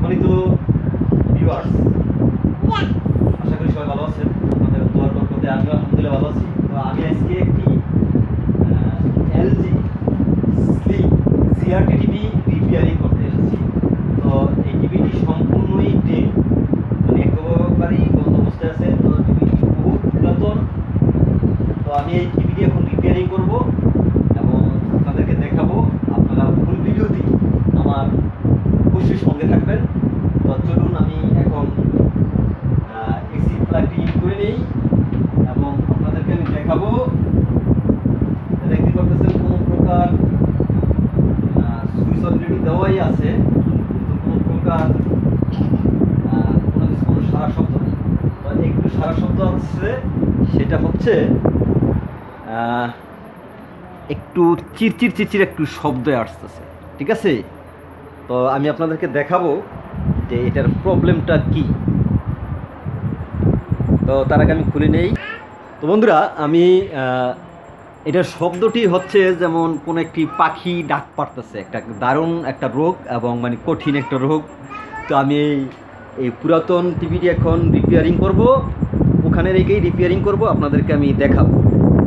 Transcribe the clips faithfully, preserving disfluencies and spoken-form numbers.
সম্মানিত ভিউয়ার্স, আশা করি সবাই ভালো আছেন। আপনাদের দোয়ার বরকতে আমিও আলহামদুলিল্লাহ ভালো আছি। তো আমি আজকে একটি LG slim CRT TV repairing করতে এসেছি। তো এই টিভিটি সম্পূর্ণই ডেড, মানে একেবারেই বন্ধ অবস্থায় আছে। তো টিভিটি বহুত পুরাতন। তো আমি এই টিভিটি এখন রিপেয়ারিং করব এবং আপনাদেরকে দেখাবো। আপনারা ফুল ভিডিওটি আমার অবশ্যই সঙ্গে থাকবেন। তো চলুন আমি এখন এসি প্লাগটি ইন করে নিই এবং আপনাদেরকে আমি দেখাবো। দেখতে পাচ্ছেন কোনো প্রকার সুইচ অলরেডি দেওয়াই আছে, কিন্তু কোনো প্রকার কোনো কিছু কোনো সারা শব্দ নেই। তো একটু সারা শব্দ আসছে, সেটা হচ্ছে একটু চিরচির চিরচির একটু শব্দ আসতেছে, ঠিক আছে? তো আমি আপনাদেরকে দেখাবো যে এটার প্রবলেমটা কি। তো তার আগে আমি খুলে নেই। তো বন্ধুরা, আমি এটার শব্দটি হচ্ছে যেমন কোনো একটি পাখি ডাক পারতেছে, একটা দারুণ একটা রোগ এবং মানে কঠিন একটা রোগ। তো আমি এই পুরাতন টিভিটি এখন রিপেয়ারিং করব, ওখানে রেখেই রিপেয়ারিং করব, আপনাদেরকে আমি দেখাবো।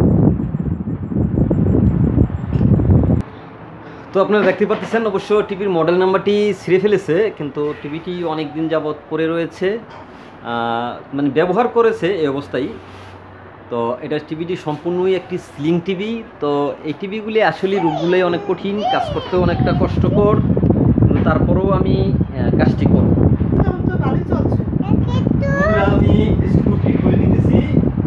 তো আপনারা দেখতে পাচ্ছেন অবশ্য টিভির মডেল নাম্বারটি ছিঁড়ে ফেলেছে, কিন্তু টিভিটি অনেক দিন যাবৎ পড়ে রয়েছে, মানে ব্যবহার করেছে এই অবস্থায়। তো এটা টিভিটি সম্পূর্ণই একটি স্লিং টিভি। তো এই টিভিগুলি আসলে রূপগুলোই অনেক কঠিন, কাজ করতেও অনেকটা কষ্টকর, কিন্তু তারপরেও আমি কাজটি করব। আমি স্ক্রুটি খুলে নিতেছি।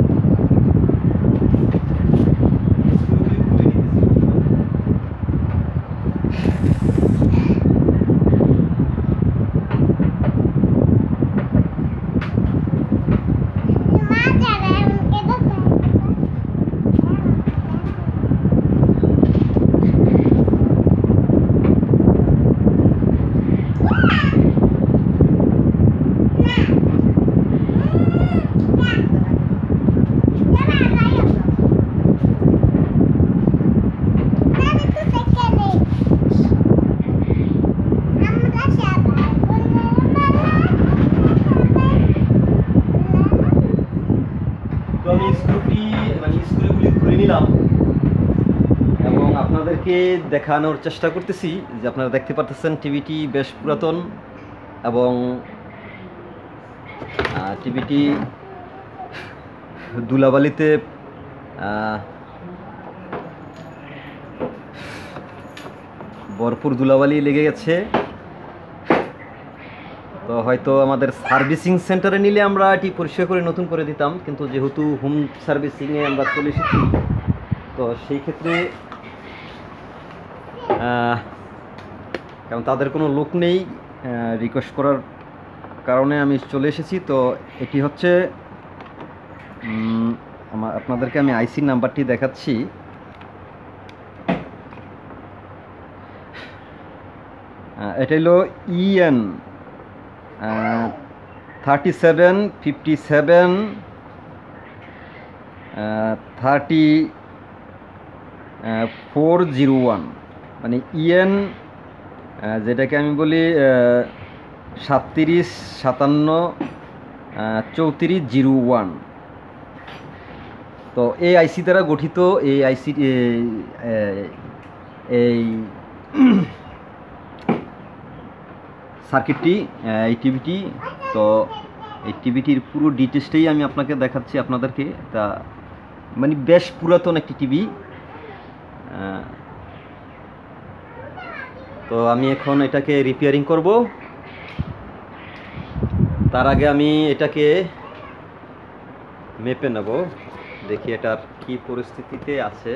আমি স্ক্রুটি মানে স্ক্রুগুলি খুলে নিলাম এবং আপনাদেরকে দেখানোর চেষ্টা করতেছি যে আপনারা দেখতে পাচ্ছেন টিভিটি বেশ পুরাতন এবং টিভিটি ধুলাবালিতে ভরপুর ধুলাবালি লেগে গেছে। তো হয়তো আমাদের সার্ভিসিং সেন্টারে নিলে আমরা এটি পরিষ্কার করে নতুন করে দিতাম, কিন্তু যেহেতু হোম সার্ভিসিংয়ে আমরা চলে এসেছি, তো সেই ক্ষেত্রে কারণ তাদের কোনো লোক নেই, রিকোয়েস্ট করার কারণে আমি চলে এসেছি। তো এটি হচ্ছে আমার আপনাদেরকে আমি আইসি নাম্বারটি দেখাচ্ছি। এটা হলো EN thirty seven fifty seven thirty four zero one, মানে ইএন যেটাকে আমি বলি সাতত্রিশ সাতান্ন চৌত্রিশ জিরো ওয়ান। তো এই আইসি দ্বারা গঠিত এই আইসি এই সার্কিটটি, এই টিভিটি। তো এই টিভিটির পুরো ডিটেলসটাই আমি আপনাকে দেখাচ্ছি আপনাদেরকে। তা মানে বেশ পুরাতন একটি টিভি। তো আমি এখন এটাকে রিপেয়ারিং করব। তার আগে আমি এটাকে মেপে নেব, দেখি এটার কি পরিস্থিতিতে আছে।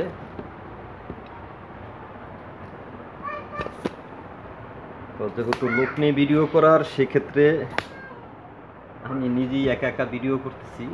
তো যেহেতু লোক নেই ভিডিও করার, সেক্ষেত্রে আমি নিজেই একা একা ভিডিও করতেছি।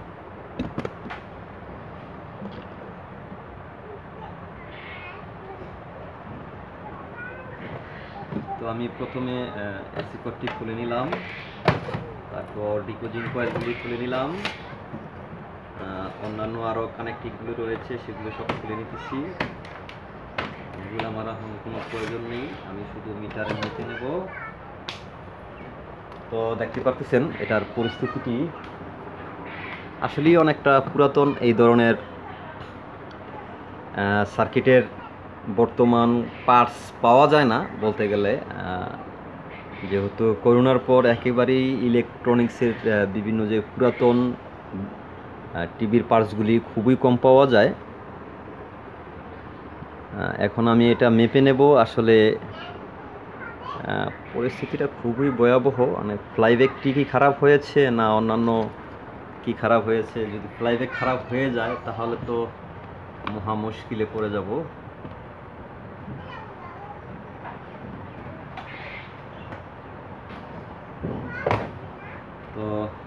তো আমি প্রথমে এসি কর্ডটি খুলে নিলাম, তারপর ডিকোজিং কয়েলগুলি খুলে নিলাম, অন্যান্য আরও কানেক্টিংগুলো রয়েছে সেগুলো সব খুলে নিতেছি। এগুলো আমার এখন কোনো প্রয়োজন নেই, আমি শুধু মিটারের নিচে নেব। তো দেখতে পারতেছেন এটার পরিস্থিতিটি আসলেই অনেকটা পুরাতন। এই ধরনের সার্কিটের বর্তমান পার্টস পাওয়া যায় না বলতে গেলে, যেহেতু করোনার পর একেবারেই ইলেকট্রনিক্সের বিভিন্ন যে পুরাতন টিভির পার্টসগুলি খুবই কম পাওয়া যায়। এখন আমি এটা মেপে নেব। আসলে পরিস্থিতিটা খুবই ভয়াবহ। মানে ফ্লাইব্যাগটি কি খারাপ হয়েছে না অন্যান্য কি খারাপ হয়েছে? যদি ফ্লাইব্যাগ খারাপ হয়ে যায় তাহলে তো মহা মুশকিলে পড়ে যাব। তো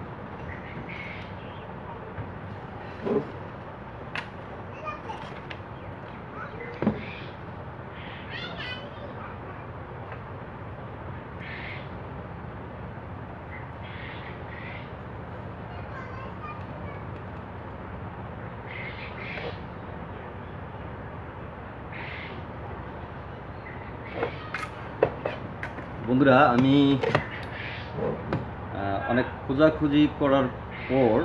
বন্ধুরা, আমি অনেক খোঁজাখুঁজি করার পর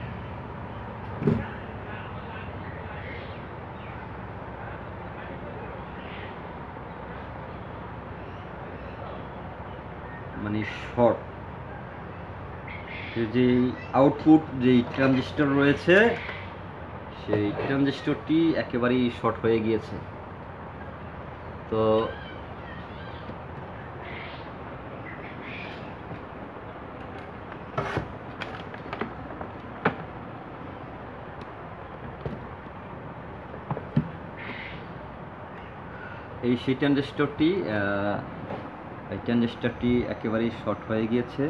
মানে শর্ট যে আউটপুট যেই ট্রানজিস্টর রয়েছে সেই ট্রানজিস্টরটি একেবারেই শর্ট হয়ে গিয়েছে। তো এই সেই ট্রানজিস্টরটি এই ট্রানজিস্টরটি একেবারেই শর্ট হয়ে গিয়েছে।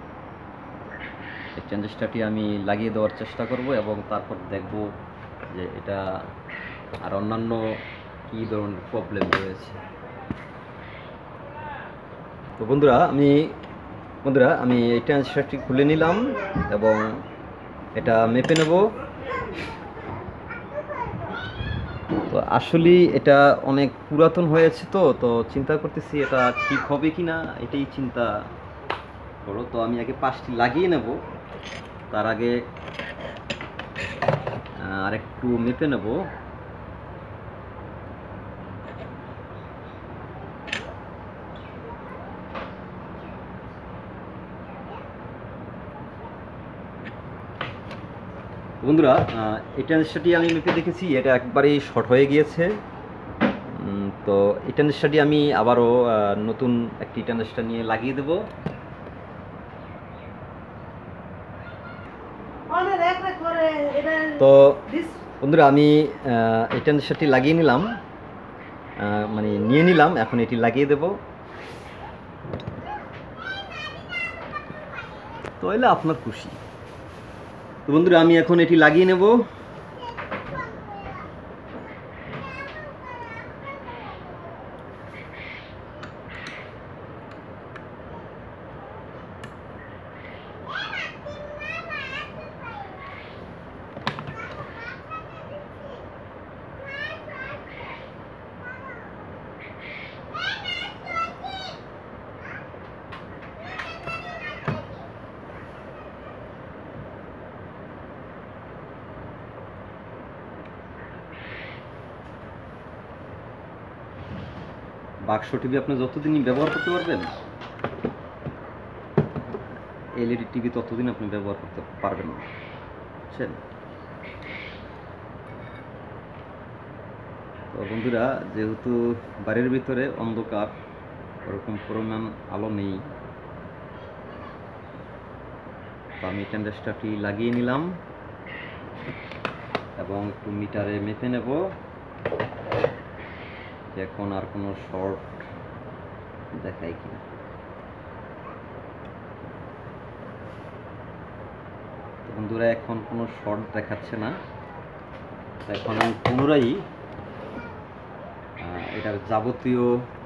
এই ট্রানজিস্টরটি আমি লাগিয়ে দেওয়ার চেষ্টা করব এবং তারপর দেখব যে এটা আর অন্যান্য কী ধরনের প্রবলেম রয়েছে। তো বন্ধুরা আমি বন্ধুরা আমি এই ট্রানজিস্টরটি খুলে নিলাম এবং এটা মেপে নেব। তো আসলে এটা অনেক পুরাতন হয়েছে, তো তো চিন্তা করতেছি এটা ঠিক হবে কি না, এটাই চিন্তা করো। তো আমি আগে পাশটি লাগিয়ে নেব, তার আগে আর একটু মেপে নেব। বন্ধুরা, এই ট্রানজিস্টরটি আমি মেপে দেখেছি, এটা একবারেই শর্ট হয়ে গিয়েছে। তো এই ট্রানজিস্টরটি আমি আবারও নতুন একটি ট্রানজিস্টর নিয়ে লাগিয়ে দেব। তো বন্ধুরা আমি এই ট্রানজিস্টরটি লাগিয়ে নিলাম, মানে নিয়ে নিলাম, এখন এটি লাগিয়ে দেব। তো এলে আপনার খুশি। তো বন্ধুরা আমি এখন এটি লাগিয়ে নেব। বাক্স টিভি আপনি যতদিনই ব্যবহার করতে পারবেন, এলইডি টিভি ততদিন আপনি ব্যবহার করতে পারবেন না, বুঝছেন? তো বন্ধুরা, যেহেতু বাড়ির ভিতরে অন্ধকার, ওরকম পরিমাণ আলো নেই, তো আমি ট্রানজিস্টরটি লাগিয়ে নিলাম এবং একটু মিটারে মেপে নেব এখন আর কোনো শর্ট দেখায় কিনা। বন্ধুরা এখন কোনো শর্ট দেখাচ্ছে না। এখন আমি পুনরায় এটার যাবতীয়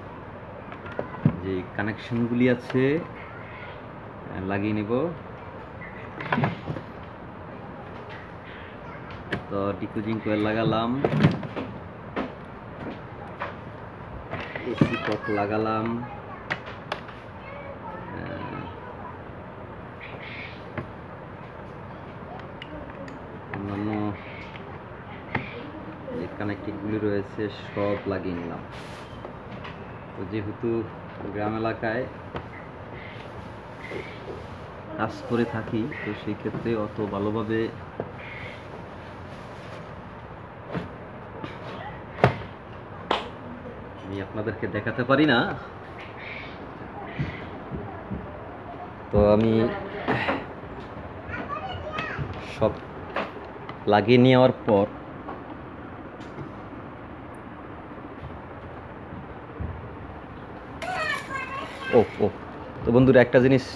যে কানেকশনগুলি আছে লাগিয়ে নেব। তো ডিকুজিং কয়েল লাগালাম, এসি কট লাগালাম, কানেক্টিংগুলি রয়েছে সব লাগিয়ে নিলাম। তো যেহেতু গ্রাম এলাকায় কাজ করে থাকি, তো সেই ক্ষেত্রে অত ভালোভাবে আমি আপনাদেরকে দেখাতে পারি না। তো আমি সব লাগিয়ে নেওয়ার পর ও ও তো বন্ধুরা, একটা জিনিস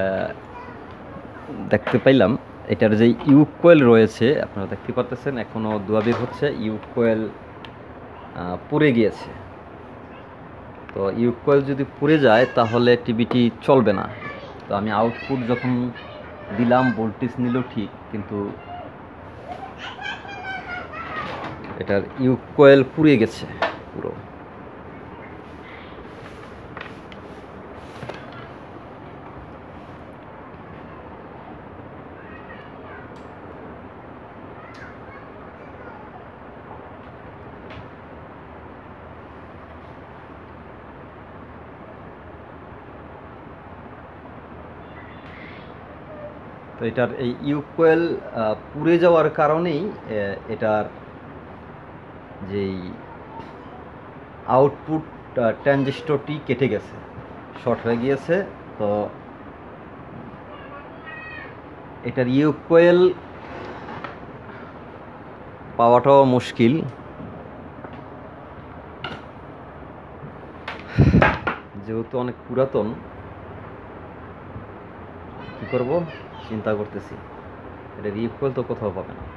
দেখতে পাইলাম, এটার যে ইউক কোয়েল রয়েছে আপনারা দেখতে পাচ্ছেন এখনও ধোঁয়া বের হচ্ছে, ইউক কোয়েল পুড়ে গিয়েছে। তো ইউক কোয়েল যদি পুড়ে যায় তাহলে টিভিটি চলবে না। তো আমি আউটপুট যখন দিলাম ভোল্টেজ নিল ঠিক, কিন্তু এটার ইউক কোয়েল পুড়ে গেছে পুরো। তো এটার এই ইউক কোয়েল পুড়ে যাওয়ার কারণেই এটার যেই আউটপুট ট্রানজিস্টরটি কেটে গেছে, শর্ট হয়ে গিয়েছে। তো এটার ইউক কোয়েল পাওয়াটাও মুশকিল। যেহেতু অনেক পুরাতন, কি করব চিন্তা করতেছি, এটার ইউক কোয়েল তো কোথাও পাবে না।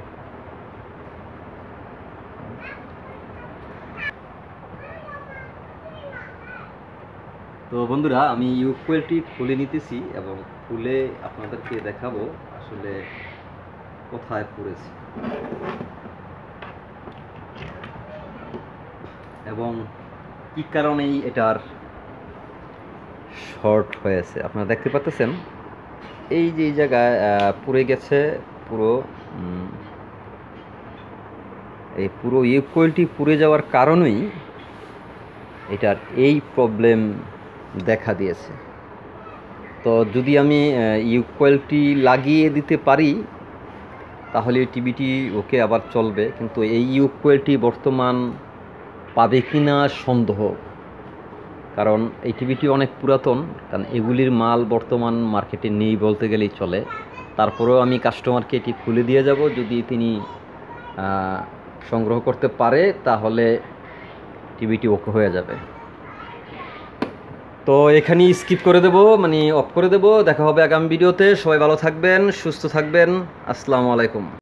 তো বন্ধুরা, আমি ইউক কোয়েলটি খুলে নিতেছি এবং খুলে আপনাদেরকে দেখাবো আসলে কোথায় পড়েছে এবং কি কারণেই এটার শর্ট হয়েছে। আপনারা দেখতে পাচ্ছেন এই যে এই জায়গায় পুড়ে গেছে পুরো। এই পুরো ইউক কোয়েলটি পুড়ে যাওয়ার কারণেই এটার এই প্রবলেম দেখা দিয়েছে। তো যদি আমি ইউক কোয়েলটি লাগিয়ে দিতে পারি তাহলে টিভিটি ওকে আবার চলবে, কিন্তু এই ইউক কোয়েলটি বর্তমান পাবে কি না সন্দেহ, কারণ এই টিভিটি অনেক পুরাতন। কারণ এগুলির মাল বর্তমান মার্কেটে নেই বলতে গেলেই চলে। তারপরেও আমি কাস্টমারকে এটি খুলে দিয়ে যাব, যদি তিনি সংগ্রহ করতে পারে তাহলে টিভিটি ওকে হয়ে যাবে। তো এখানেই স্কিপ করে দেব, মানে অফ করে দেব। দেখা হবে আগামী ভিডিওতে। সবাই ভালো থাকবেন, সুস্থ থাকবেন। আসসালামু আলাইকুম।